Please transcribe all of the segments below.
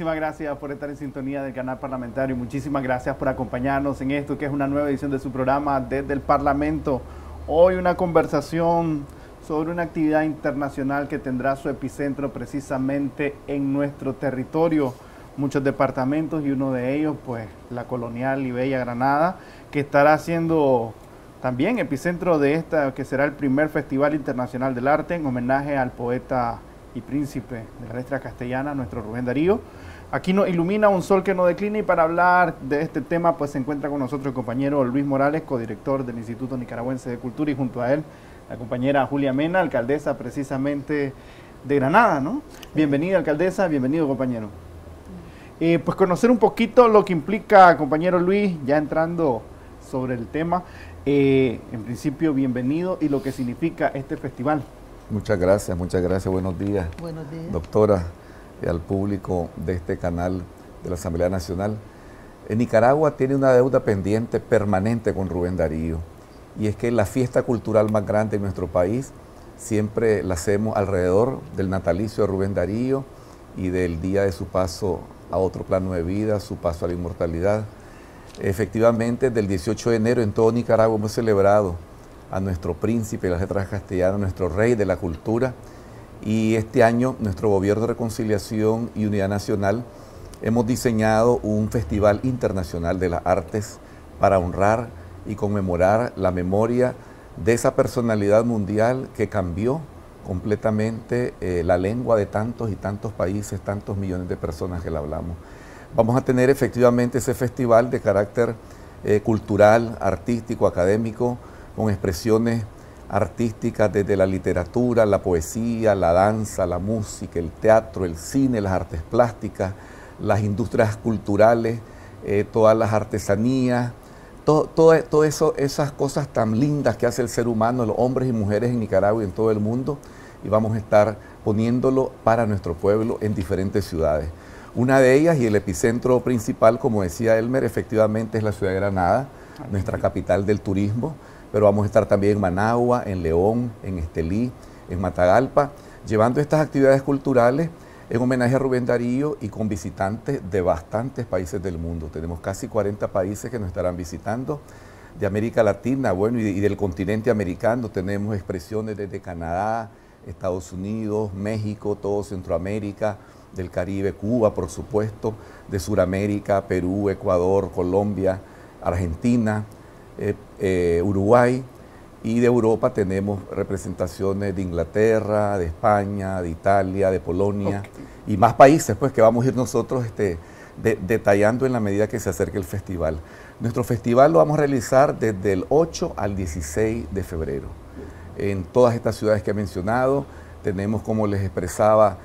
muchísimas gracias por estar en sintonía del canal parlamentario. Muchísimas gracias por acompañarnos en esto que es una nueva edición de su programa Desde el Parlamento. Hoy una conversación sobre una actividad internacional que tendrá su epicentro precisamente en nuestro territorio. Muchos departamentos y uno de ellos, pues, la colonial y bella Granada, que estará siendo también epicentro de esta, que será el primer Festival Internacional del Arte en homenaje al poeta y príncipe de la letra castellana, nuestro Rubén Darío. Aquí nos ilumina un sol que no declina, y para hablar de este tema pues se encuentra con nosotros el compañero Luis Morales, codirector del Instituto Nicaragüense de Cultura, y junto a él la compañera Julia Mena, alcaldesa precisamente de Granada, ¿no? Bienvenida, alcaldesa, bienvenido, compañero. Pues conocer un poquito lo que implica, compañero Luis, ya entrando sobre el tema, en principio bienvenido, y lo que significa este festival. Muchas gracias, buenos días. Buenos días. Doctora, y al público de este canal de la Asamblea Nacional. Nicaragua tiene una deuda pendiente permanente con Rubén Darío, y es que la fiesta cultural más grande de nuestro país siempre la hacemos alrededor del natalicio de Rubén Darío y del día de su paso a otro plano de vida, su paso a la inmortalidad. Efectivamente, del 18 de enero en todo Nicaragua hemos celebrado a nuestro príncipe de las letras castellanas, nuestro rey de la cultura, y este año nuestro Gobierno de Reconciliación y Unidad Nacional hemos diseñado un Festival Internacional de las Artes para honrar y conmemorar la memoria de esa personalidad mundial que cambió completamente la lengua de tantos y tantos países, tantos millones de personas que la hablamos. Vamos a tener efectivamente ese festival de carácter cultural, artístico, académico, con expresiones artísticas desde la literatura, la poesía, la danza, la música, el teatro, el cine, las artes plásticas, las industrias culturales, todas las artesanías, todo eso, esas cosas tan lindas que hace el ser humano, los hombres y mujeres en Nicaragua y en todo el mundo, y vamos a estar poniéndolo para nuestro pueblo en diferentes ciudades. Una de ellas, y el epicentro principal, como decía Elmer, efectivamente es la ciudad de Granada, nuestra capital del turismo, pero vamos a estar también en Managua, en León, en Estelí, en Matagalpa, llevando estas actividades culturales en homenaje a Rubén Darío y con visitantes de bastantes países del mundo. Tenemos casi 40 países que nos estarán visitando, de América Latina, bueno, y del continente americano. Tenemos expresiones desde Canadá, Estados Unidos, México, todo Centroamérica, del Caribe, Cuba, por supuesto, de Sudamérica, Perú, Ecuador, Colombia, Argentina, Uruguay, y de Europa tenemos representaciones de Inglaterra, de España, de Italia, de Polonia, y más países pues que vamos a ir nosotros detallando en la medida que se acerque el festival. Nuestro festival lo vamos a realizar desde el 8 al 16 de febrero. En todas estas ciudades que he mencionado tenemos, como les expresaba,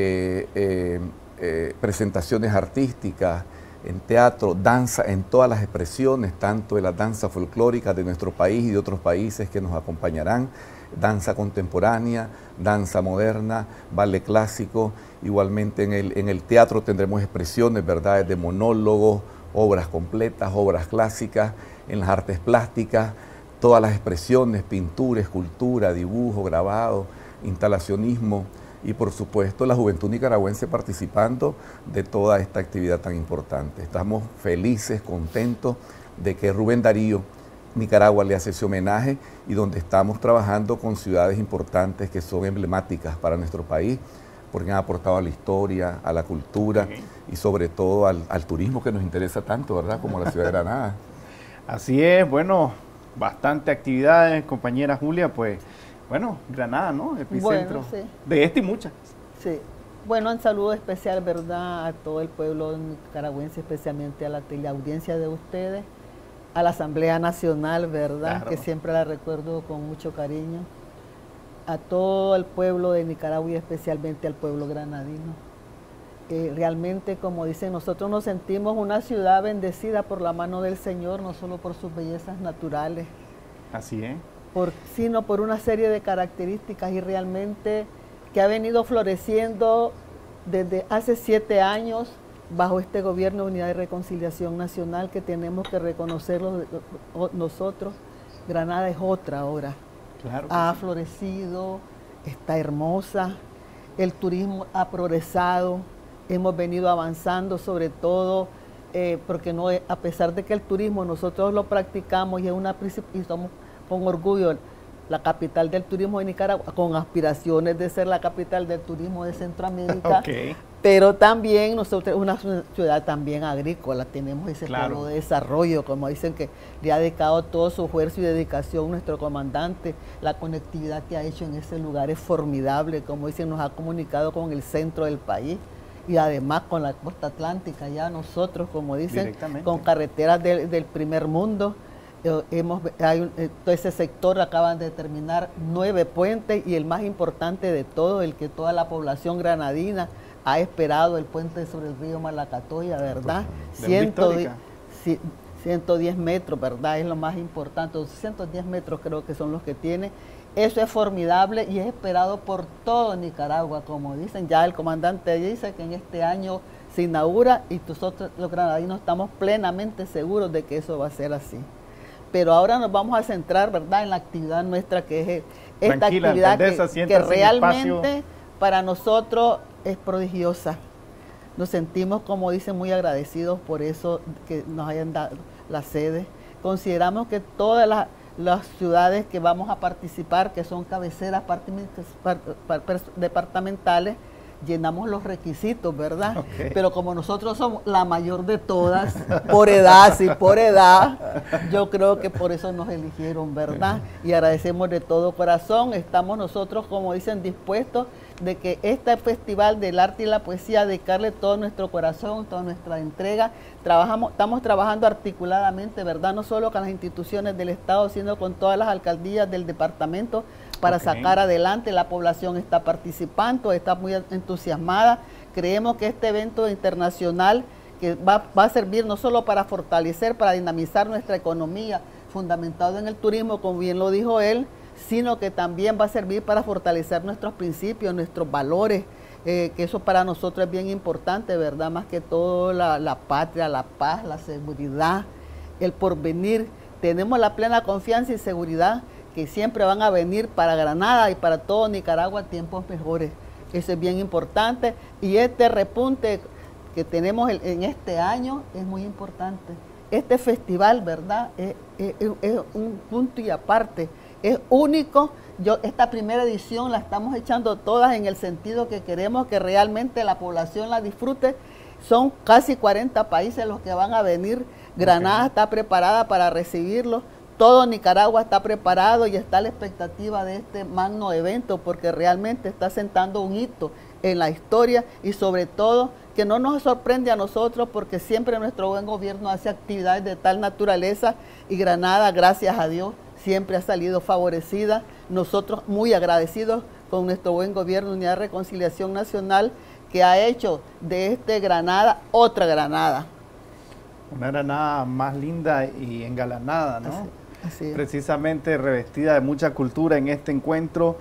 presentaciones artísticas, en teatro, danza, en todas las expresiones, tanto de las danzas folclóricas de nuestro país y de otros países que nos acompañarán, danza contemporánea, danza moderna, ballet clásico. Igualmente en el teatro tendremos expresiones, ¿verdad?, de monólogos, obras completas, obras clásicas. En las artes plásticas, todas las expresiones, pintura, escultura, dibujo, grabado, instalacionismo, y por supuesto la juventud nicaragüense participando de toda esta actividad tan importante. Estamos felices, contentos de que Rubén Darío, Nicaragua le hace ese homenaje, y donde estamos trabajando con ciudades importantes que son emblemáticas para nuestro país, porque han aportado a la historia, a la cultura y sobre todo al turismo que nos interesa tanto, ¿verdad?, como la ciudad de Granada. Así es, bueno, bastante actividades, compañera Julia, pues. Bueno, Granada, ¿no? Epicentro, bueno, sí, de este y muchas. Sí. Bueno, un saludo especial, ¿verdad?, a todo el pueblo nicaragüense, especialmente a la teleaudiencia de ustedes, a la Asamblea Nacional, ¿verdad?, claro, que siempre la recuerdo con mucho cariño, a todo el pueblo de Nicaragua y especialmente al pueblo granadino. Realmente, como dicen, nosotros nos sentimos una ciudad bendecida por la mano del Señor, no solo por sus bellezas naturales. Así es. Sino por una serie de características, y realmente que ha venido floreciendo desde hace 7 años bajo este gobierno de Unidad y Reconciliación Nacional, que tenemos que reconocerlo nosotros. Granada es otra ahora. Claro que ha sí. florecido, está hermosa, el turismo ha progresado, hemos venido avanzando, sobre todo porque no, a pesar de que el turismo nosotros lo practicamos y somos con orgullo la capital del turismo de Nicaragua, con aspiraciones de ser la capital del turismo de Centroamérica, pero también nosotros una ciudad también agrícola, tenemos ese polo de desarrollo, como dicen, que le ha dedicado todo su esfuerzo y dedicación nuestro comandante. La conectividad que ha hecho en ese lugar es formidable, como dicen, nos ha comunicado con el centro del país y además con la costa atlántica, ya nosotros, como dicen, con carreteras del primer mundo. Todo ese sector acaban de terminar 9 puentes y el más importante de todo, el que toda la población granadina ha esperado, el puente sobre el río Malacatoya, ¿verdad? 110 metros, ¿verdad? Es lo más importante, 110 metros creo que son los que tiene. Eso es formidable y es esperado por todo Nicaragua, como dicen. Ya el comandante dice que en este año se inaugura y nosotros los granadinos estamos plenamente seguros de que eso va a ser así. Pero ahora nos vamos a centrar, ¿verdad?, en la actividad nuestra, que es esta actividad que realmente para nosotros es prodigiosa. Nos sentimos, como dicen, muy agradecidos por eso que nos hayan dado la sede. Consideramos que todas las ciudades que vamos a participar, que son cabeceras departamentales, llenamos los requisitos, ¿verdad? Pero como nosotros somos la mayor de todas, por edad, yo creo que por eso nos eligieron, ¿verdad? Y agradecemos de todo corazón. Estamos nosotros, como dicen, dispuestos de que este Festival del Arte y la Poesía, dedicarle todo nuestro corazón, toda nuestra entrega. Estamos trabajando articuladamente, ¿verdad? No solo con las instituciones del Estado, sino con todas las alcaldías del departamento, para sacar adelante. La población está participando, está muy entusiasmada. Creemos que este evento internacional que va a servir no solo para fortalecer, para dinamizar nuestra economía, fundamentado en el turismo, como bien lo dijo él, sino que también va a servir para fortalecer nuestros principios, nuestros valores, que eso para nosotros es bien importante, ¿verdad? Más que todo la patria, la paz, la seguridad, el porvenir. Tenemos la plena confianza y seguridad que siempre van a venir para Granada y para todo Nicaragua tiempos mejores. Eso es bien importante y este repunte que tenemos en este año es muy importante. Este festival, ¿verdad?, es un punto y aparte, es único. Esta primera edición la estamos echando todas en el sentido que queremos que realmente la población la disfrute. Son casi 40 países los que van a venir. Granada está preparada para recibirlos. Todo Nicaragua está preparado y está a la expectativa de este magno evento, porque realmente está sentando un hito en la historia y sobre todo que no nos sorprende a nosotros, porque siempre nuestro buen gobierno hace actividades de tal naturaleza y Granada, gracias a Dios, siempre ha salido favorecida. Nosotros muy agradecidos con nuestro buen gobierno, Unidad de Reconciliación Nacional, que ha hecho de este Granada otra Granada. Una Granada más linda y engalanada, ¿no? Así es. Precisamente revestida de mucha cultura en este encuentro,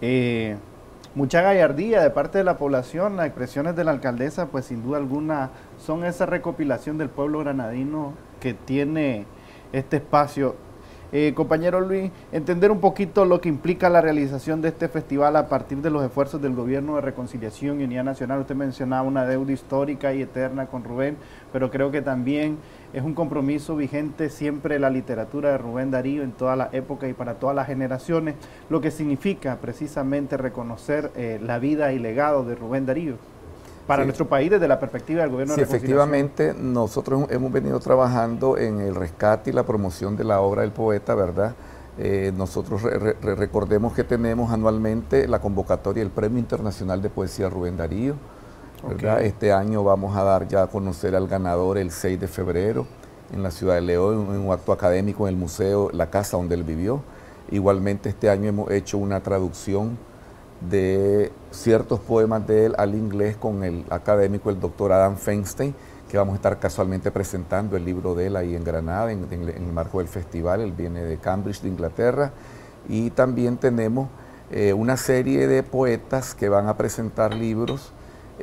mucha gallardía de parte de la población. Las expresiones de la alcaldesa, pues sin duda alguna, son esa recopilación del pueblo granadino que tiene este espacio. Compañero Luis, entender un poquito lo que implica la realización de este festival a partir de los esfuerzos del Gobierno de Reconciliación y Unidad Nacional. Usted mencionaba una deuda histórica y eterna con Rubén, pero creo que también es un compromiso vigente siempre la literatura de Rubén Darío en todas las épocas y para todas las generaciones, lo que significa precisamente reconocer la vida y legado de Rubén Darío para nuestro país desde la perspectiva del Gobierno de Reconciliación. Efectivamente, nosotros hemos venido trabajando en el rescate y la promoción de la obra del poeta, ¿verdad? Nosotros recordemos que tenemos anualmente la convocatoria del Premio Internacional de Poesía Rubén Darío, ¿verdad? Este año vamos a dar ya a conocer al ganador el 6 de febrero en la ciudad de León, en un acto académico en el museo, la casa donde él vivió. Igualmente este año hemos hecho una traducción de ciertos poemas de él al inglés con el académico, el doctor Adam Feinstein, que vamos a estar casualmente presentando el libro de él ahí en Granada, en el marco del festival. Él viene de Cambridge, de Inglaterra, y también tenemos una serie de poetas que van a presentar libros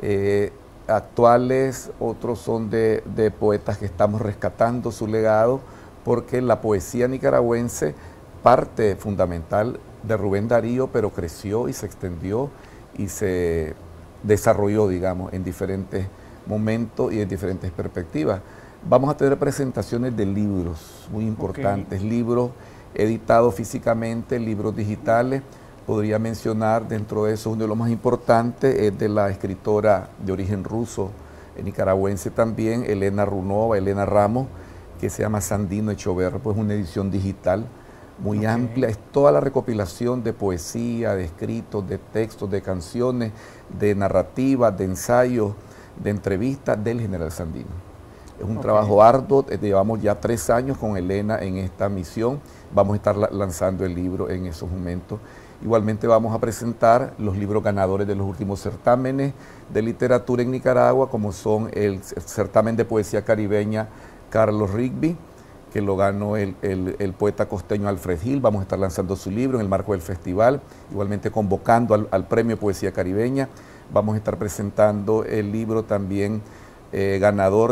actuales, otros son de poetas que estamos rescatando su legado, porque la poesía nicaragüense, parte fundamental de Rubén Darío, pero creció y se extendió y se desarrolló, digamos, en diferentes momentos y en diferentes perspectivas. Vamos a tener presentaciones de libros muy importantes, libros editados físicamente, libros digitales. Podría mencionar dentro de eso uno de los más importantes, es de la escritora de origen ruso, nicaragüense también, Elena Ramos, que se llama Sandino Hecho Verbo. Es una edición digital muy amplia, es toda la recopilación de poesía, de escritos, de textos, de canciones, de narrativas, de ensayos, de entrevistas del general Sandino. Es un trabajo arduo, llevamos ya 3 años con Elena en esta misión, vamos a estar lanzando el libro en esos momentos. Igualmente vamos a presentar los libros ganadores de los últimos certámenes de literatura en Nicaragua, como son el certamen de poesía caribeña Carlos Rigby, que lo ganó el poeta costeño Alfred Gil. Vamos a estar lanzando su libro en el marco del festival, igualmente convocando al Premio Poesía Caribeña. Vamos a estar presentando el libro también ganador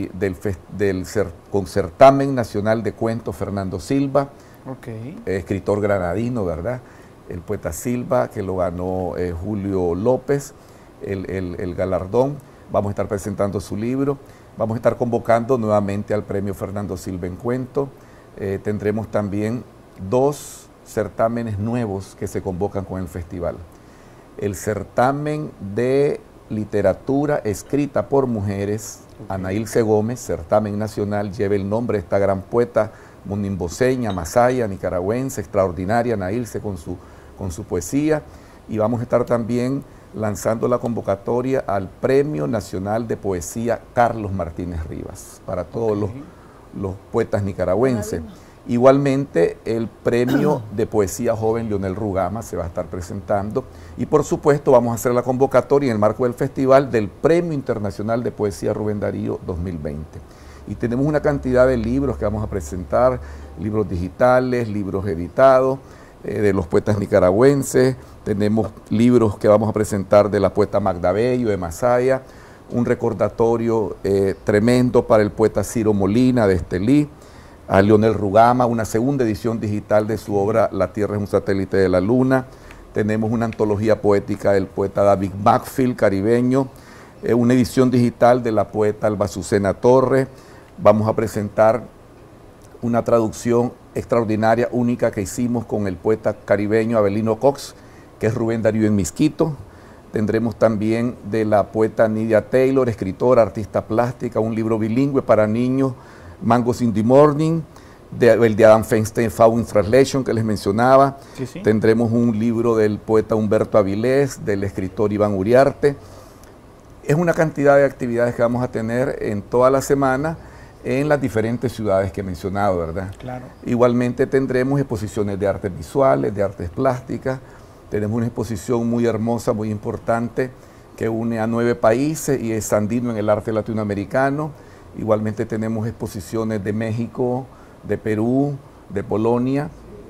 con certamen nacional de cuentos Fernando Silva, escritor granadino, ¿verdad? El poeta Silva, que lo ganó Julio López, el galardón. Vamos a estar presentando su libro. Vamos a estar convocando nuevamente al Premio Fernando Silva en Cuento. Tendremos también 2 certámenes nuevos que se convocan con el festival. El certamen de literatura escrita por mujeres, Anaílse Gómez, certamen nacional, lleva el nombre de esta gran poeta munimboseña, masaya, nicaragüense, extraordinaria, Anaílse con su poesía. Y vamos a estar también lanzando la convocatoria al Premio Nacional de Poesía Carlos Martínez Rivas, para todos los poetas nicaragüenses. Igualmente, el Premio de Poesía Joven Leonel Rugama se va a estar presentando. Y por supuesto, vamos a hacer la convocatoria en el marco del festival del Premio Internacional de Poesía Rubén Darío 2020. Y tenemos una cantidad de libros que vamos a presentar, libros digitales, libros editados, de los poetas nicaragüenses. Tenemos libros que vamos a presentar de la poeta Magda Bello, de Masaya, un recordatorio tremendo para el poeta Ciro Molina de Estelí, a Leonel Rugama, una segunda edición digital de su obra La Tierra es un satélite de la Luna. Tenemos una antología poética del poeta David Macfield, caribeño, una edición digital de la poeta Alba Azucena Torres. Vamos a presentar una traducción extraordinaria, única, que hicimos con el poeta caribeño Abelino Cox, que es Rubén Darío en Misquito. Tendremos también de la poeta Nydia Taylor, escritora, artista plástica, un libro bilingüe para niños, Mangos in the Morning, el de Adam Feinstein, Found Translation, que les mencionaba. Tendremos un libro del poeta Humberto Avilés, del escritor Iván Uriarte. Es una cantidad de actividades que vamos a tener en toda la semana en las diferentes ciudades que he mencionado, ¿verdad? Claro. Igualmente tendremos exposiciones de artes visuales, de artes plásticas. Tenemos una exposición muy hermosa, muy importante, que une a 9 países y es Sandino en el arte latinoamericano. Igualmente tenemos exposiciones de México, de Perú, de Polonia,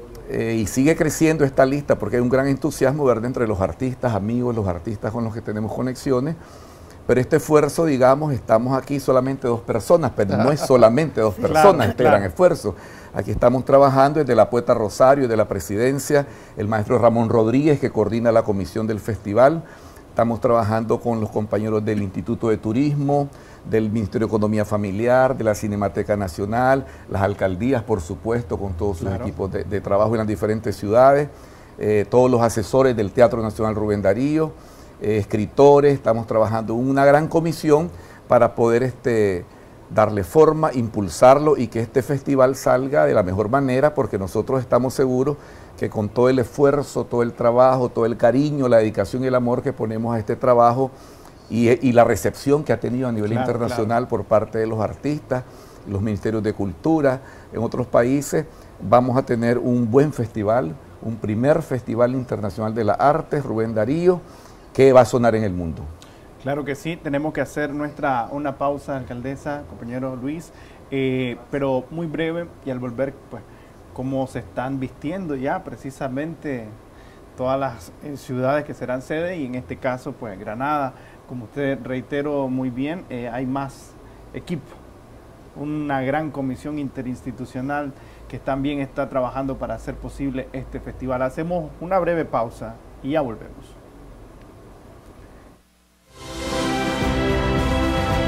y sigue creciendo esta lista porque hay un gran entusiasmo, ¿verdad?, entre los artistas, amigos, los artistas con los que tenemos conexiones. Pero este esfuerzo, digamos, estamos aquí solamente 2 personas, pero no es solamente 2 personas, este gran esfuerzo. Aquí estamos trabajando desde la poeta Rosario, de la presidencia, el maestro Ramón Rodríguez, que coordina la comisión del festival. Estamos trabajando con los compañeros del Instituto de Turismo, del Ministerio de Economía Familiar, de la Cinemateca Nacional, las alcaldías, por supuesto, con todos sus equipos de trabajo en las diferentes ciudades, todos los asesores del Teatro Nacional Rubén Darío, escritores. Estamos trabajando en una gran comisión para poder darle forma, impulsarlo y que este festival salga de la mejor manera, porque nosotros estamos seguros que con todo el esfuerzo, todo el trabajo, todo el cariño, la dedicación y el amor que ponemos a este trabajo y la recepción que ha tenido a nivel internacional por parte de los artistas, los ministerios de cultura en otros países, vamos a tener un buen festival, un primer festival internacional de las artes, Rubén Darío, que va a sonar en el mundo. Claro que sí, tenemos que hacer una pausa, alcaldesa, compañero Luis, pero muy breve, y al volver, pues, cómo se están vistiendo ya precisamente todas las ciudades que serán sede, y en este caso, pues, Granada, como usted reiteró muy bien, hay más equipo, una gran comisión interinstitucional que también está trabajando para hacer posible este festival. Hacemos una breve pausa y ya volvemos.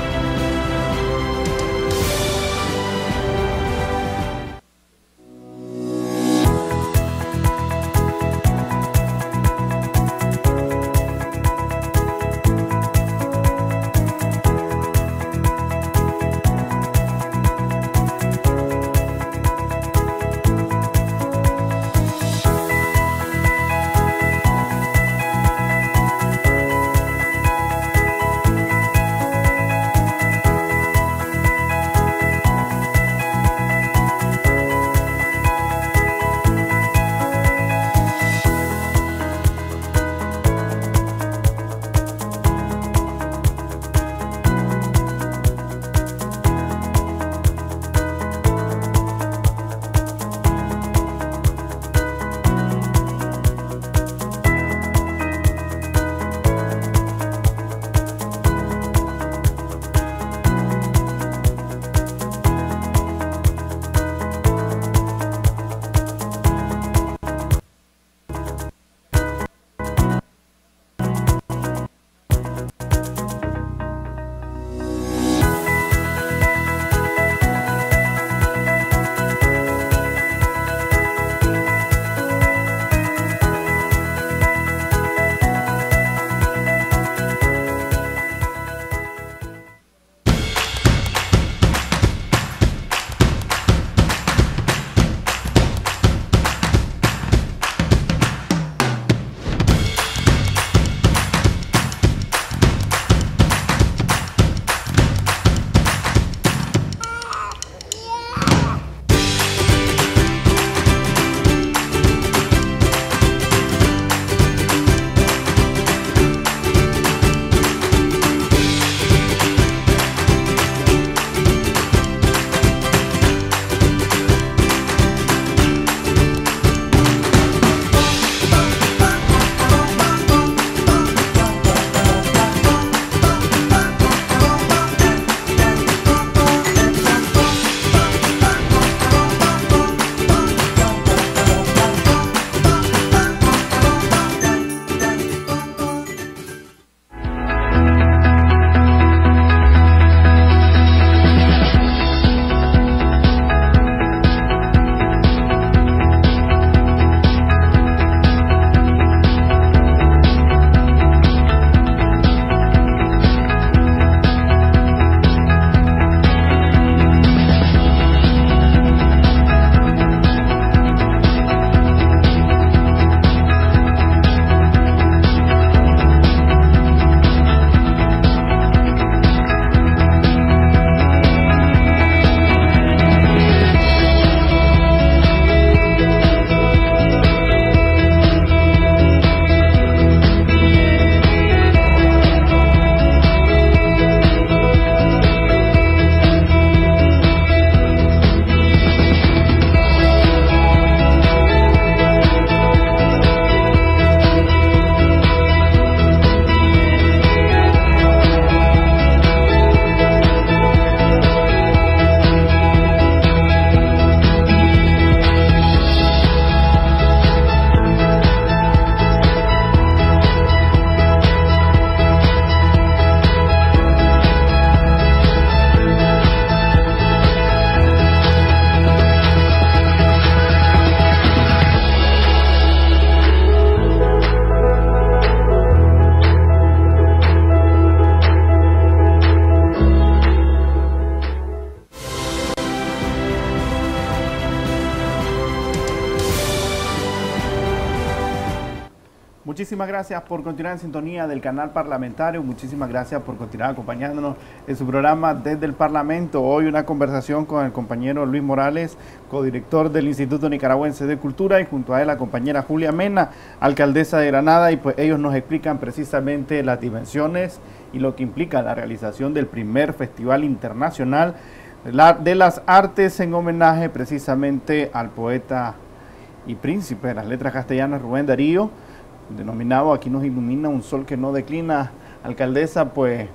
Muchísimas gracias por continuar en sintonía del canal parlamentario. Muchísimas gracias por continuar acompañándonos en su programa Desde el Parlamento. Hoy una conversación con el compañero Luis Morales, codirector del Instituto Nicaragüense de Cultura, y junto a él la compañera Julia Mena, alcaldesa de Granada, y pues ellos nos explican precisamente las dimensiones y lo que implica la realización del primer Festival Internacional de las Artes en homenaje precisamente al poeta y príncipe de las letras castellanas Rubén Darío, denominado Aquí nos ilumina un sol que no declina. Alcaldesa, pues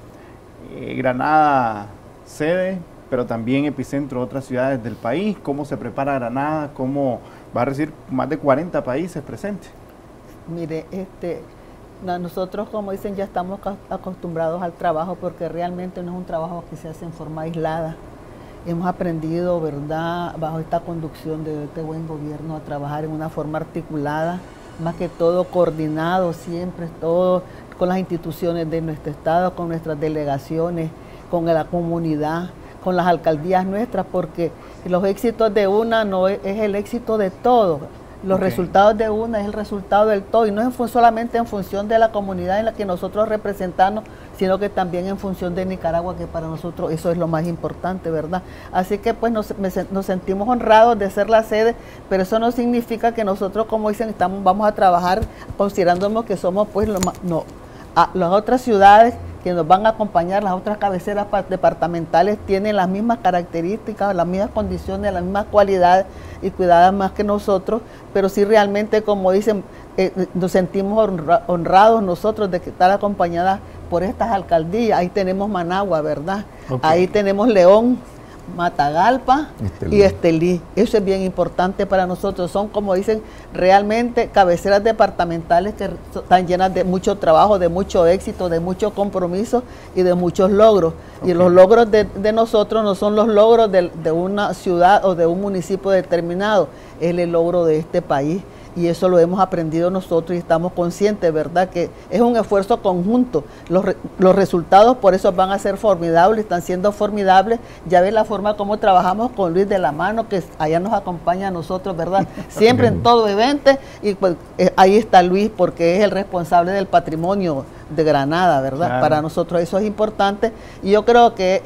Granada sede, pero también epicentro de otras ciudades del país. ¿Cómo se prepara Granada? ¿Cómo va a recibir más de 40 países presentes? Mire, nosotros, como dicen, ya estamos acostumbrados al trabajo, porque realmente no es un trabajo que se hace en forma aislada. Hemos aprendido, ¿verdad?, bajo esta conducción de este buen gobierno, a trabajar en una forma articulada, más que todo coordinado siempre, todo con las instituciones de nuestro estado, con nuestras delegaciones, con la comunidad, con las alcaldías nuestras, porque los éxitos de una no es el éxito de todos. Los resultados de una es el resultado del todo, y no es solamente en función de la comunidad en la que nosotros representamos, sino que también en función de Nicaragua, que para nosotros eso es lo más importante, ¿verdad? Así que pues nos sentimos honrados de ser la sede, pero eso no significa que nosotros, como dicen, vamos a trabajar considerándonos que somos pues las otras ciudades que nos van a acompañar, las otras cabeceras departamentales tienen las mismas características, las mismas condiciones, las mismas cualidades y cuidadas más que nosotros, pero sí realmente, como dicen, nos sentimos honrados nosotros de estar acompañadas por estas alcaldías. Ahí tenemos Managua, ¿verdad? Ahí tenemos León, Matagalpa y Estelí. Eso es bien importante para nosotros. Son, como dicen, realmente cabeceras departamentales que están llenas de mucho trabajo, de mucho éxito, de mucho compromiso y de muchos logros. Y los logros de nosotros no son los logros de una ciudad o de un municipio determinado, es el logro de este país. Y eso lo hemos aprendido nosotros y estamos conscientes, ¿verdad?, que es un esfuerzo conjunto. Los resultados por eso van a ser formidables, están siendo formidables. Ya ves la forma como trabajamos con Luis de la mano, que allá nos acompaña a nosotros, ¿verdad?, siempre en todo evento. Y pues ahí está Luis, porque es el responsable del patrimonio de Granada, ¿verdad? Claro. Para nosotros eso es importante. Y yo creo que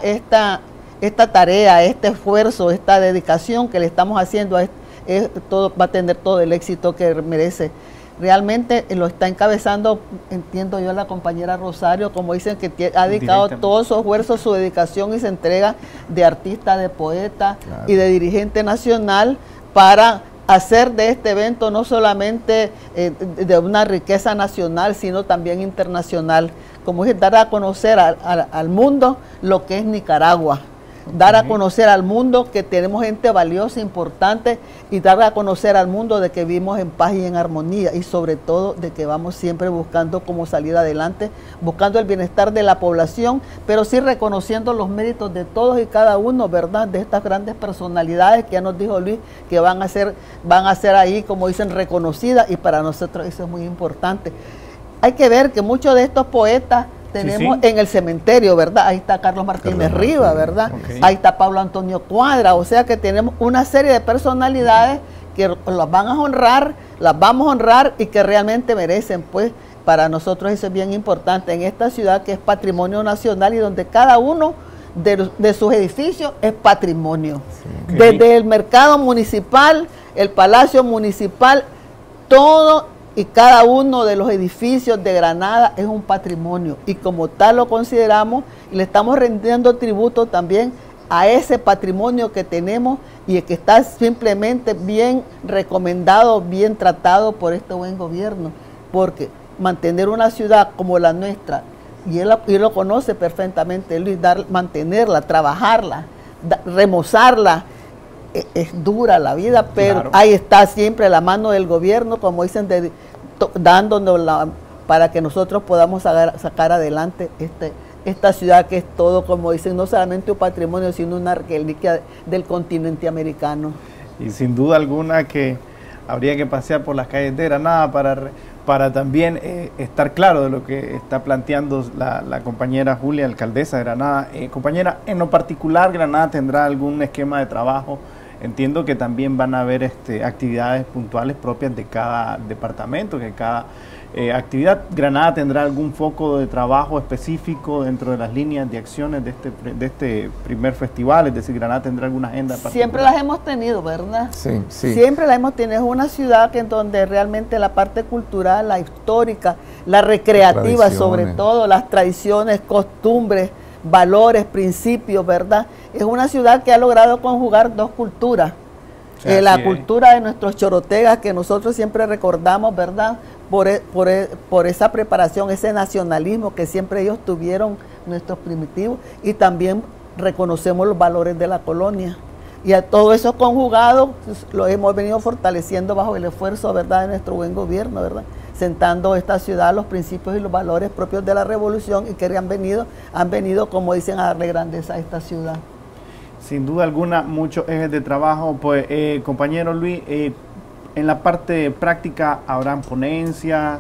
esta tarea, este esfuerzo, esta dedicación que le estamos haciendo a va a tener todo el éxito que merece. Realmente lo está encabezando, entiendo yo, la compañera Rosario, como dicen, que ha dedicado todo su esfuerzo, su dedicación y su entrega de artista, de poeta, claro, y de dirigente nacional, para hacer de este evento no solamente de una riqueza nacional, sino también internacional, como es dar a conocer al mundo lo que es Nicaragua. Dar a conocer al mundo que tenemos gente valiosa, importante, y dar a conocer al mundo de que vivimos en paz y en armonía, y sobre todo de que vamos siempre buscando cómo salir adelante, buscando el bienestar de la población, pero sí reconociendo los méritos de todos y cada uno, ¿verdad?, de estas grandes personalidades que ya nos dijo Luis, que van a ser ahí, como dicen, reconocidas, y para nosotros eso es muy importante. Hay que ver que muchos de estos poetas tenemos en el cementerio, ¿verdad? Ahí está Carlos Martínez Rivas, ¿verdad? Ahí está Pablo Antonio Cuadra, o sea que tenemos una serie de personalidades que las van a honrar, las vamos a honrar y que realmente merecen, pues, para nosotros eso es bien importante en esta ciudad que es patrimonio nacional y donde cada uno de sus edificios es patrimonio. Desde el mercado municipal, el palacio municipal, todo y cada uno de los edificios de Granada es un patrimonio, y como tal lo consideramos y le estamos rendiendo tributo también a ese patrimonio que tenemos y que está simplemente bien recomendado, bien tratado por este buen gobierno, porque mantener una ciudad como la nuestra, y él lo conoce perfectamente, Luis, mantenerla, trabajarla, remozarla, es dura la vida, pero claro, ahí está siempre la mano del gobierno, como dicen, dándonos para que nosotros podamos sacar adelante esta ciudad que es todo, como dicen, no solamente un patrimonio, sino una reliquia del continente americano. Y sin duda alguna que habría que pasear por las calles de Granada para también estar claro de lo que está planteando la compañera Julia, alcaldesa de Granada. Compañera, en lo particular, ¿Granada tendrá algún esquema de trabajo entiendo que también van a haber actividades puntuales propias de cada departamento, que cada actividad. ¿Granada tendrá algún foco de trabajo específico dentro de las líneas de acciones de este primer festival? Es decir, ¿Granada tendrá alguna agenda particular? Siempre las hemos tenido, ¿verdad? Sí, sí. Siempre las hemos tenido. Es una ciudad en donde realmente la parte cultural, la histórica, la recreativa sobre todo, las tradiciones, costumbres, valores, principios, ¿verdad? Es una ciudad que ha logrado conjugar dos culturas. La cultura de nuestros chorotegas, que nosotros siempre recordamos, ¿verdad? Por esa preparación, ese nacionalismo que siempre ellos tuvieron, nuestros primitivos, y también reconocemos los valores de la colonia. Y a todo eso conjugado, lo hemos venido fortaleciendo bajo el esfuerzo, ¿verdad?, de nuestro buen gobierno, ¿verdad?, sentando esta ciudad los principios y los valores propios de la revolución, y que han venido, como dicen, a darle grandeza a esta ciudad. Sin duda alguna, muchos ejes de trabajo. Pues, compañero Luis, en la parte práctica habrán ponencias,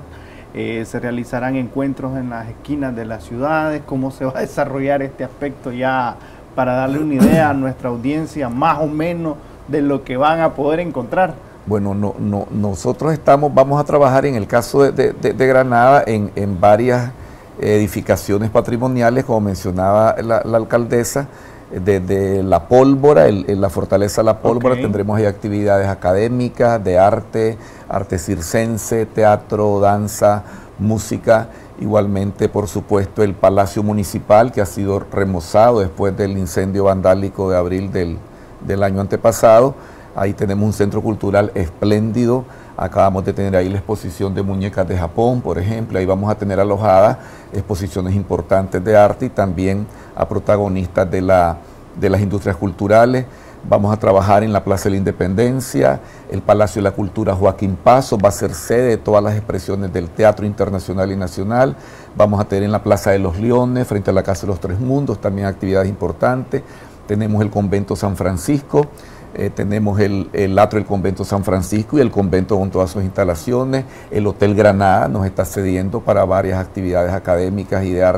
se realizarán encuentros en las esquinas de las ciudades. ¿Cómo se va a desarrollar este aspecto, ya para darle una idea a nuestra audiencia más o menos de lo que van a poder encontrar? Bueno, nosotros vamos a trabajar en el caso de Granada en varias edificaciones patrimoniales, como mencionaba la alcaldesa. Desde La Pólvora, la Fortaleza La Pólvora, tendremos ahí actividades académicas, de arte circense, teatro, danza, música. Igualmente, por supuesto, el Palacio Municipal, que ha sido remozado después del incendio vandálico de abril del año antepasado. Ahí tenemos un centro cultural espléndido. Acabamos de tener ahí la exposición de muñecas de Japón, por ejemplo. Ahí vamos a tener alojadas exposiciones importantes de arte y también a protagonistas de las industrias culturales. Vamos a trabajar en la Plaza de la Independencia. El Palacio de la Cultura Joaquín Paso va a ser sede de todas las expresiones del teatro internacional y nacional. Vamos a tener en la Plaza de los Leones, frente a la Casa de los Tres Mundos, también actividades importantes. Tenemos el Convento San Francisco. Tenemos el atrio del Convento San Francisco y el convento con todas sus instalaciones. El Hotel Granada nos está cediendo para varias actividades académicas y de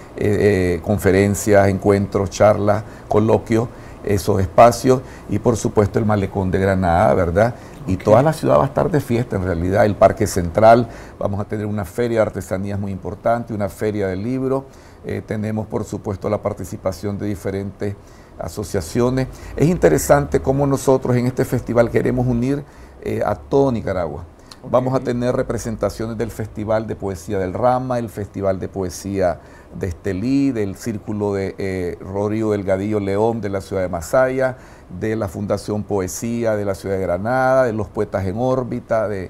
arte, conferencias, encuentros, charlas, coloquios, esos espacios. Y por supuesto el Malecón de Granada, ¿verdad? Y toda la ciudad va a estar de fiesta en realidad. El Parque Central, vamos a tener una feria de artesanías muy importante, una feria de libros. Tenemos por supuesto la participación de diferentes asociaciones. Es interesante cómo nosotros en este festival queremos unir a todo Nicaragua. Vamos a tener representaciones del Festival de Poesía del Rama, el Festival de Poesía de Estelí, del Círculo de Rodrigo Delgadillo León de la ciudad de Masaya, de la Fundación Poesía de la ciudad de Granada, de los Poetas en Órbita, de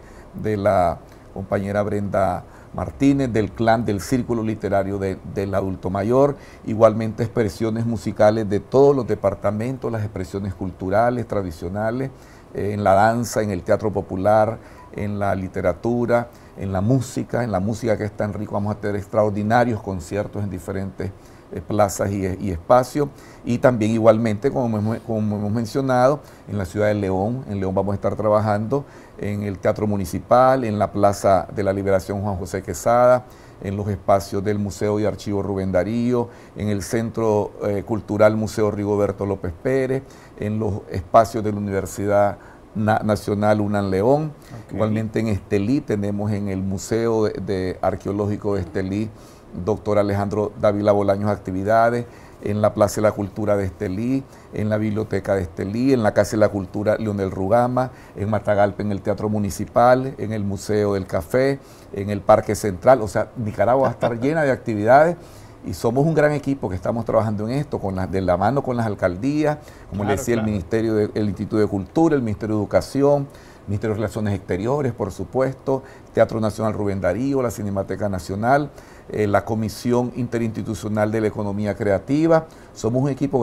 la compañera Brenda Martínez, del clan del Círculo Literario del Adulto Mayor, igualmente expresiones musicales de todos los departamentos, las expresiones culturales, tradicionales, en la danza, en el teatro popular, en la literatura, en la música que es tan rico. Vamos a tener extraordinarios conciertos en diferentes plazas y espacios, y también igualmente, como hemos mencionado, en la ciudad de León. En León vamos a estar trabajando en el Teatro Municipal, en la Plaza de la Liberación Juan José Quesada, en los espacios del Museo y Archivo Rubén Darío, en el Centro Cultural Museo Rigoberto López Pérez, en los espacios de la Universidad Nacional UNAM León. Igualmente en Estelí tenemos en el Museo Arqueológico de Estelí Dr. Alejandro Dávila Bolaños actividades, en la Plaza de la Cultura de Estelí, en la Biblioteca de Estelí, en la Casa de la Cultura Leonel Rugama, en Matagalpa en el Teatro Municipal, en el Museo del Café, en el Parque Central. O sea, Nicaragua va a estar llena de actividades y somos un gran equipo que estamos trabajando en esto, de la mano con las alcaldías, como le decía, el Instituto de Cultura, el Ministerio de Educación, Ministerio de Relaciones Exteriores, por supuesto, Teatro Nacional Rubén Darío, la Cinemateca Nacional, la Comisión Interinstitucional de la Economía Creativa. Somos un equipo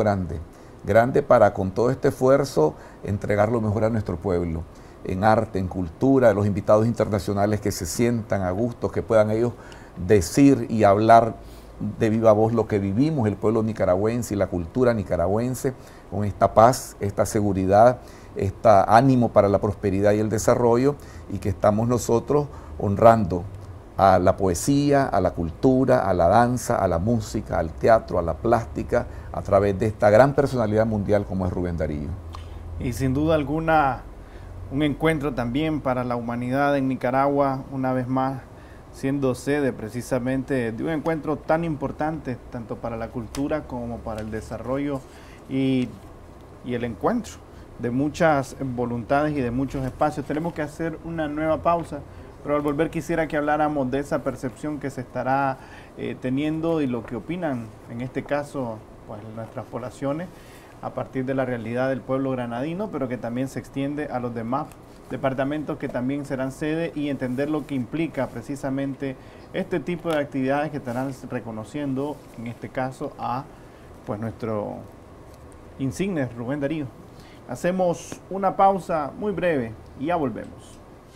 grande para con todo este esfuerzo entregar lo mejor a nuestro pueblo, en arte, en cultura, los invitados internacionales que se sientan a gusto, que puedan ellos decir y hablar de viva voz lo que vivimos el pueblo nicaragüense y la cultura nicaragüense, con esta paz, esta seguridad, este ánimo para la prosperidad y el desarrollo, y que estamos nosotros honrando a la poesía, a la cultura, a la danza, a la música, al teatro, a la plástica, a través de esta gran personalidad mundial como es Rubén Darío. Y sin duda alguna, un encuentro también para la humanidad en Nicaragua, una vez más, siendo sede precisamente de un encuentro tan importante, tanto para la cultura como para el desarrollo y el encuentro de muchas voluntades y de muchos espacios. Tenemos que hacer una nueva pausa, pero al volver quisiera que habláramos de esa percepción que se estará teniendo y lo que opinan, en este caso, pues nuestras poblaciones, a partir de la realidad del pueblo granadino, pero que también se extiende a los demás departamentos que también serán sede, y entender lo que implica precisamente este tipo de actividades que estarán reconociendo, en este caso, a pues nuestro insigne Rubén Darío. Hacemos una pausa muy breve y ya volvemos.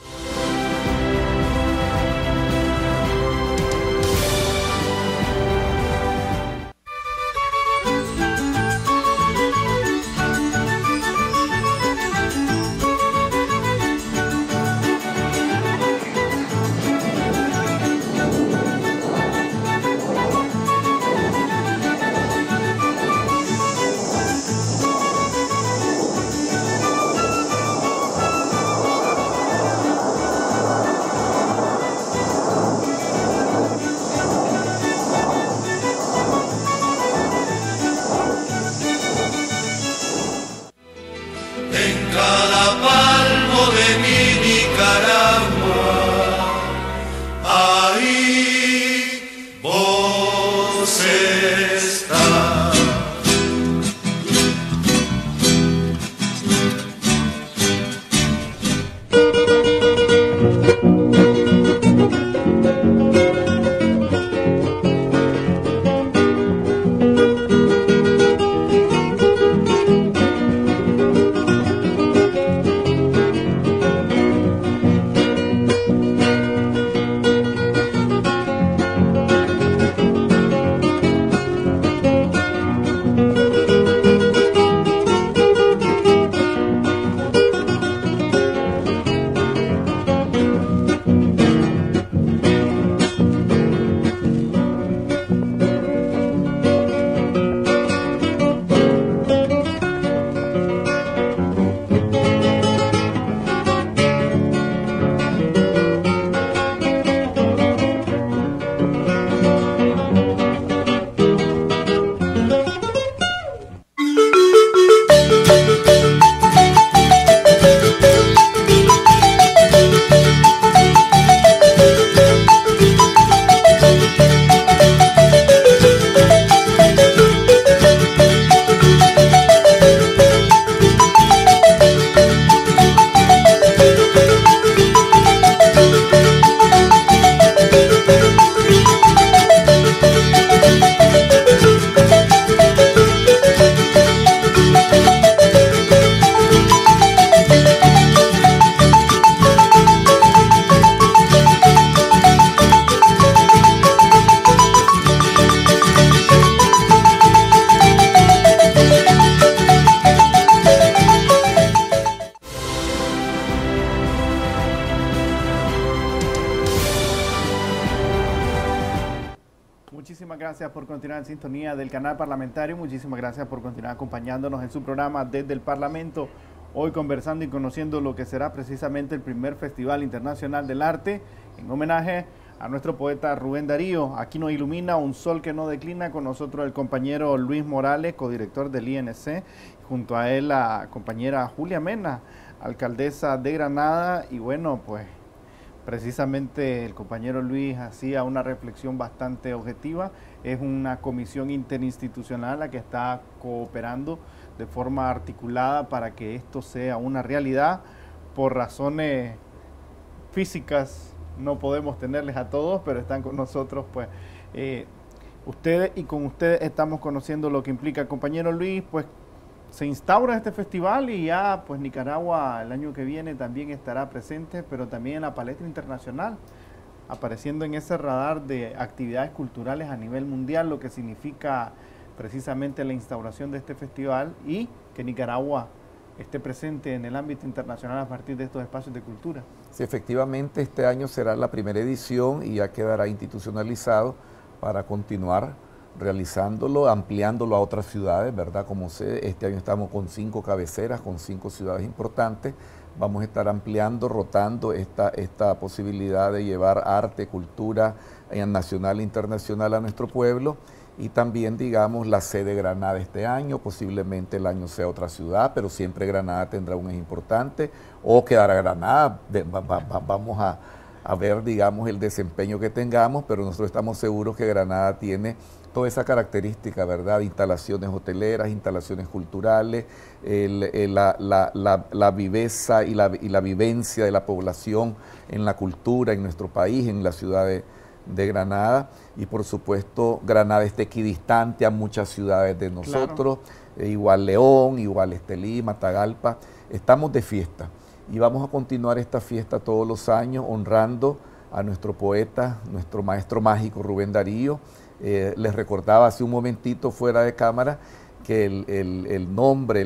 Muchísimas gracias por continuar en sintonía del canal parlamentario. Muchísimas gracias por continuar acompañándonos en su programa Desde el Parlamento. Hoy conversando y conociendo lo que será precisamente el primer Festival Internacional del Arte, en homenaje a nuestro poeta Rubén Darío. Aquí nos ilumina un sol que no declina. Con nosotros el compañero Luis Morales, codirector del INC. Junto a él la compañera Julia Mena, alcaldesa de Granada. Y bueno, pues precisamente el compañero Luis hacía una reflexión bastante objetiva. Es una comisión interinstitucional la que está cooperando de forma articulada para que esto sea una realidad. Por razones físicas no podemos tenerles a todos, pero están con nosotros pues ustedes, y con ustedes estamos conociendo lo que implica. Compañero Luis, pues se instaura este festival y ya pues Nicaragua el año que viene también estará presente, pero también en la palestra internacional, apareciendo en ese radar de actividades culturales a nivel mundial, lo que significa precisamente la instauración de este festival y que Nicaragua esté presente en el ámbito internacional a partir de estos espacios de cultura. Sí, efectivamente este año será la primera edición y ya quedará institucionalizado para continuar realizándolo, ampliándolo a otras ciudades, ¿verdad? Como sé, este año estamos con 5 cabeceras, con 5 ciudades importantes. Vamos a estar ampliando, rotando esta posibilidad de llevar arte, cultura nacional e internacional a nuestro pueblo. Y también, digamos, la sede Granada este año, posiblemente el año sea otra ciudad, pero siempre Granada tendrá un eje importante, o quedará Granada, vamos a ver, digamos, el desempeño que tengamos, pero nosotros estamos seguros que Granada tiene toda esa característica, ¿verdad? Instalaciones hoteleras, instalaciones culturales, la viveza y la vivencia de la población en la cultura, en nuestro país, en la ciudad de Granada, y por supuesto Granada está equidistante a muchas ciudades de nosotros, claro. Igual León, igual Lima, Matagalpa. Estamos de fiesta y vamos a continuar esta fiesta todos los años honrando a nuestro poeta, nuestro maestro mágico Rubén Darío. Les recordaba hace un momentito fuera de cámara que el nombre,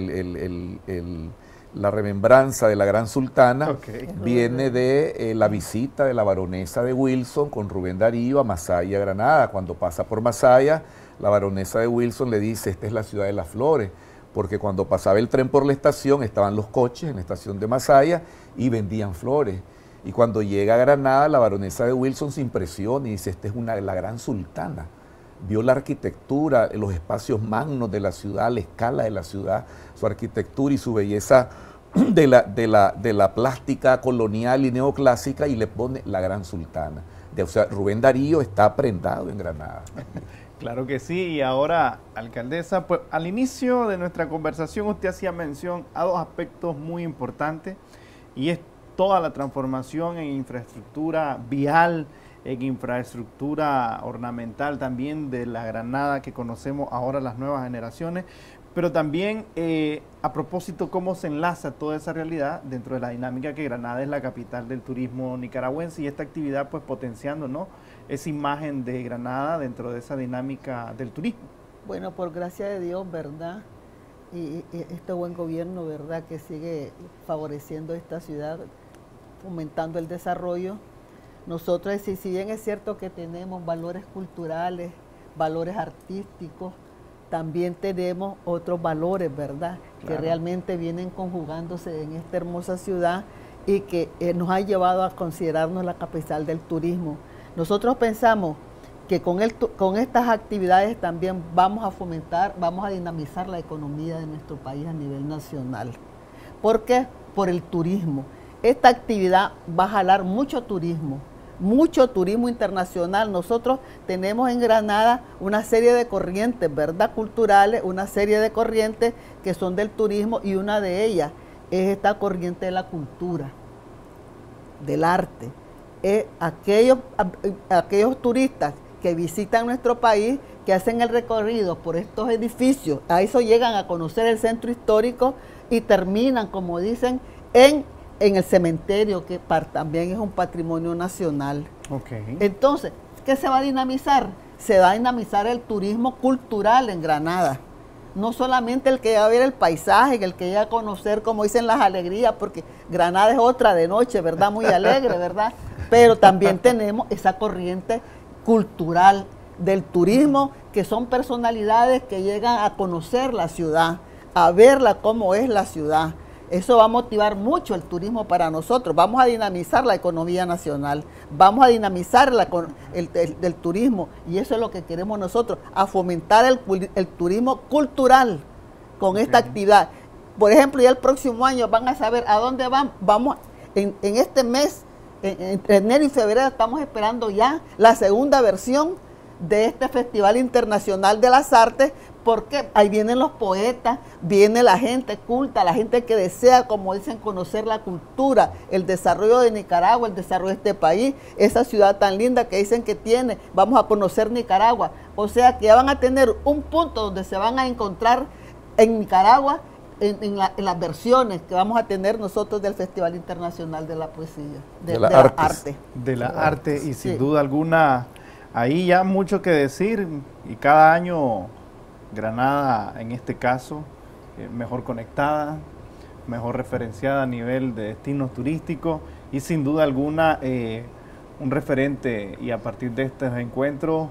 la remembranza de la Gran Sultana viene de la visita de la baronesa de Wilson con Rubén Darío a Masaya, Granada. Cuando pasa por Masaya, la baronesa de Wilson le dice: esta es la ciudad de las flores, porque cuando pasaba el tren por la estación estaban los coches en la estación de Masaya y vendían flores. Y cuando llega a Granada, la baronesa de Wilson se impresiona y dice: esta es la Gran Sultana. Vio la arquitectura, los espacios magnos de la ciudad, la escala de la ciudad, su arquitectura y su belleza de la plástica colonial y neoclásica, y le pone la Gran Sultana. O sea, Rubén Darío está prendado en Granada. Claro que sí. Y ahora, alcaldesa, pues al inicio de nuestra conversación usted hacía mención a dos aspectos muy importantes, y es toda la transformación en infraestructura vial, en infraestructura ornamental también de la Granada que conocemos ahora las nuevas generaciones, pero también a propósito cómo se enlaza toda esa realidad dentro de la dinámica que Granada es la capital del turismo nicaragüense, y esta actividad pues potenciando, ¿no?, esa imagen de Granada dentro de esa dinámica del turismo. Bueno, por gracia de Dios, ¿verdad? Y este buen gobierno, ¿verdad?, que sigue favoreciendo esta ciudad, fomentando el desarrollo. Nosotros, si bien es cierto que tenemos valores culturales, valores artísticos, también tenemos otros valores, ¿verdad?, claro, que realmente vienen conjugándose en esta hermosa ciudad y que nos ha llevado a considerarnos la capital del turismo. Nosotros pensamos que con estas actividades también vamos a fomentar, vamos a dinamizar la economía de nuestro país a nivel nacional. ¿Por qué? Por el turismo. Esta actividad va a jalar mucho turismo internacional. Nosotros tenemos en Granada una serie de corrientes, ¿verdad?, culturales, una serie de corrientes que son del turismo, y una de ellas es esta corriente de la cultura, del arte. Aquellos turistas que visitan nuestro país, que hacen el recorrido por estos edificios, a eso llegan a conocer el centro histórico y terminan, como dicen, en el cementerio, que también es un patrimonio nacional. Entonces, ¿qué se va a dinamizar? Se va a dinamizar el turismo cultural en Granada. No solamente el que va a ver el paisaje, el que va a conocer, como dicen, las alegrías, porque Granada es otra de noche, ¿verdad?, muy alegre, ¿verdad? Pero también tenemos esa corriente cultural del turismo, que son personalidades que llegan a conocer la ciudad, a verla como es la ciudad. Eso va a motivar mucho el turismo para nosotros. Vamos a dinamizar la economía nacional, vamos a dinamizar el turismo, y eso es lo que queremos nosotros, a fomentar el turismo cultural con esta actividad. Por ejemplo, ya el próximo año van a saber a dónde van. Vamos en este mes, entre enero y febrero, estamos esperando ya la segunda versión de este Festival Internacional de las Artes, porque ahí vienen los poetas, viene la gente culta, la gente que desea, como dicen, conocer la cultura, el desarrollo de Nicaragua, el desarrollo de este país, esa ciudad tan linda que dicen que tiene. Vamos a conocer Nicaragua, o sea que ya van a tener un punto donde se van a encontrar en Nicaragua en las versiones que vamos a tener nosotros del Festival Internacional de la Poesía, de la arte. De la arte, y sin duda alguna, ahí ya mucho que decir, y cada año Granada, en este caso, mejor conectada, mejor referenciada a nivel de destinos turísticos, y sin duda alguna un referente, y a partir de estos encuentros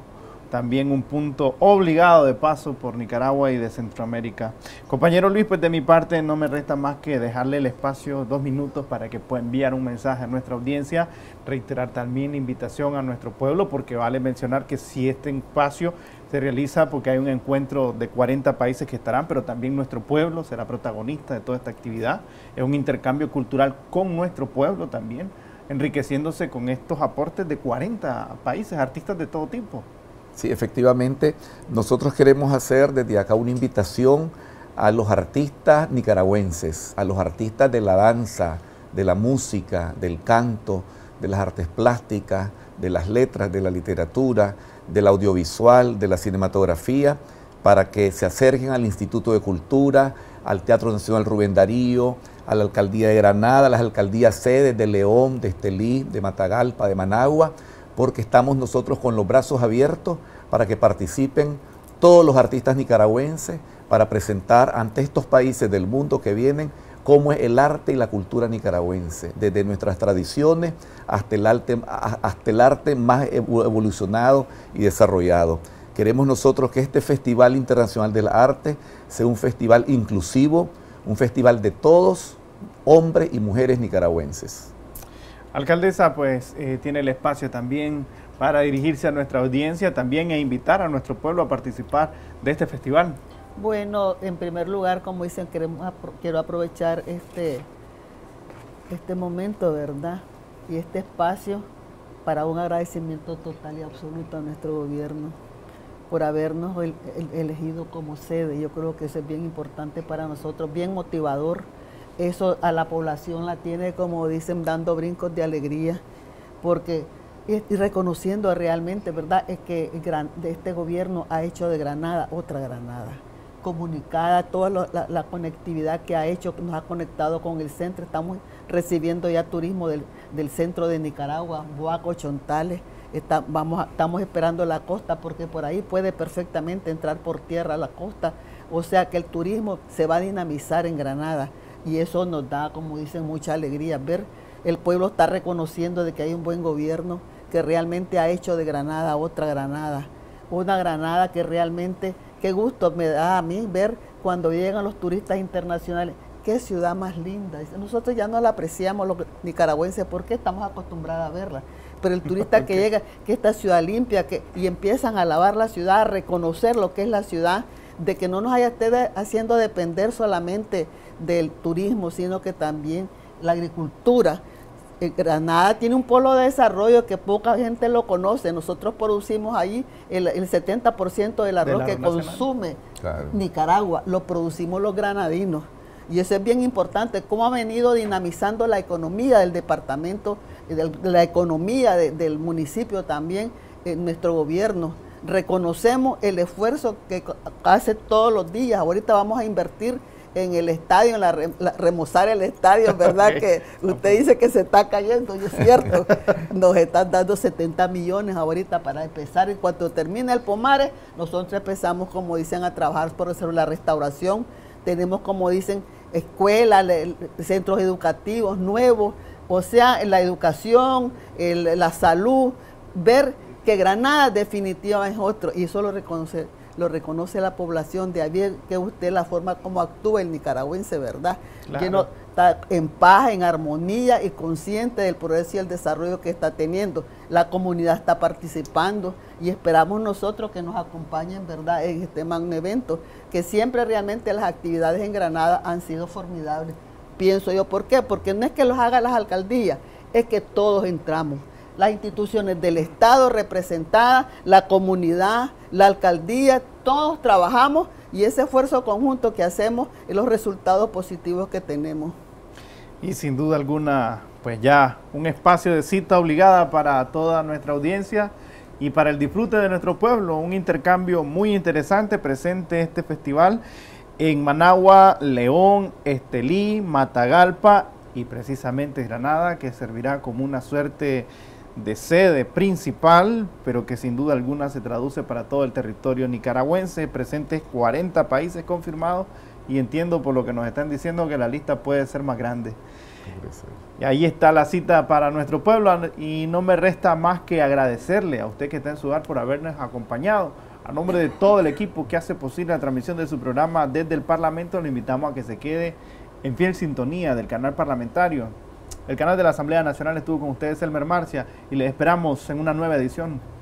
también un punto obligado de paso por Nicaragua y de Centroamérica. Compañero Luis, pues de mi parte no me resta más que dejarle el espacio 2 minutos para que pueda enviar un mensaje a nuestra audiencia, reiterar también la invitación a nuestro pueblo, porque vale mencionar que si este espacio se realiza porque hay un encuentro de 40 países que estarán, pero también nuestro pueblo será protagonista de toda esta actividad. Es un intercambio cultural con nuestro pueblo también, enriqueciéndose con estos aportes de 40 países, artistas de todo tipo. Sí, efectivamente, nosotros queremos hacer desde acá una invitación a los artistas nicaragüenses, a los artistas de la danza, de la música, del canto, de las artes plásticas, de las letras, de la literatura, del audiovisual, de la cinematografía, para que se acerquen al Instituto de Cultura, al Teatro Nacional Rubén Darío, a la Alcaldía de Granada, a las alcaldías sedes de León, de Estelí, de Matagalpa, de Managua, porque estamos nosotros con los brazos abiertos para que participen todos los artistas nicaragüenses para presentar ante estos países del mundo que vienen cómo es el arte y la cultura nicaragüense, desde nuestras tradiciones hasta el arte más evolucionado y desarrollado. Queremos nosotros que este Festival Internacional del Arte sea un festival inclusivo, un festival de todos, hombres y mujeres nicaragüenses. Alcaldesa, pues tiene el espacio también para dirigirse a nuestra audiencia también e invitar a nuestro pueblo a participar de este festival. Bueno, en primer lugar, como dicen, quiero aprovechar este momento, ¿verdad? Y este espacio para un agradecimiento total y absoluto a nuestro gobierno por habernos elegido como sede. Yo creo que eso es bien importante para nosotros, bien motivador. Eso a la población la tiene, como dicen, dando brincos de alegría, porque y reconociendo realmente, ¿verdad?, es que este gobierno ha hecho de Granada otra Granada, comunicada, toda la conectividad que ha hecho, nos ha conectado con el centro. Estamos recibiendo ya turismo del centro de Nicaragua, Boaco, Chontales. Estamos esperando la costa, porque por ahí puede perfectamente entrar por tierra a la costa. O sea que el turismo se va a dinamizar en Granada. Y eso nos da, como dicen, mucha alegría. Ver el pueblo está reconociendo de que hay un buen gobierno que realmente ha hecho de Granada otra Granada. Una Granada que realmente, qué gusto me da a mí ver cuando llegan los turistas internacionales. Qué ciudad más linda. Nosotros ya no la apreciamos los nicaragüenses porque estamos acostumbrados a verla. Pero el turista que llega, que esta ciudad limpia, y empiezan a lavar la ciudad, a reconocer lo que es la ciudad, de que no nos esté haciendo depender solamente del turismo, sino que también la agricultura. Granada tiene un polo de desarrollo que poca gente lo conoce. Nosotros producimos ahí el 70% del arroz que consume Nicaragua, lo producimos los granadinos. Y eso es bien importante, cómo ha venido dinamizando la economía del departamento, la economía del municipio también, en nuestro gobierno. Reconocemos el esfuerzo que hace todos los días. Ahorita vamos a invertir en el estadio, en remozar el estadio, ¿verdad? Okay. Que usted dice que se está cayendo, y es cierto. Nos están dando 70 millones ahorita para empezar. En cuanto termine el Pomares, nosotros empezamos, como dicen, a trabajar por hacer la restauración. Tenemos, como dicen, escuelas, centros educativos nuevos, o sea, la educación, la salud, ver que Granada definitiva es otro, y eso lo reconoce la población de ahí, que usted la forma como actúa el nicaragüense, ¿verdad? Claro. Que no está en paz, en armonía y consciente del progreso y el desarrollo que está teniendo. La comunidad está participando y esperamos nosotros que nos acompañen, ¿verdad?, en este magno evento, que siempre realmente las actividades en Granada han sido formidables. Pienso yo, ¿por qué? Porque no es que los hagan las alcaldías, es que todos entramos. Las instituciones del Estado representadas, la comunidad, la alcaldía, todos trabajamos, y ese esfuerzo conjunto que hacemos es los resultados positivos que tenemos. Y sin duda alguna, pues ya un espacio de cita obligada para toda nuestra audiencia y para el disfrute de nuestro pueblo, un intercambio muy interesante presente este festival en Managua, León, Estelí, Matagalpa y precisamente Granada, que servirá como una suerte de sede principal, pero que sin duda alguna se traduce para todo el territorio nicaragüense, presentes 40 países confirmados, y entiendo por lo que nos están diciendo que la lista puede ser más grande. Y ahí está la cita para nuestro pueblo y no me resta más que agradecerle a usted que está en su hogar por habernos acompañado. A nombre de todo el equipo que hace posible la transmisión de su programa desde el Parlamento, le invitamos a que se quede en fiel sintonía del canal parlamentario. El canal de la Asamblea Nacional estuvo con ustedes, Elmer Marcia, y les esperamos en una nueva edición.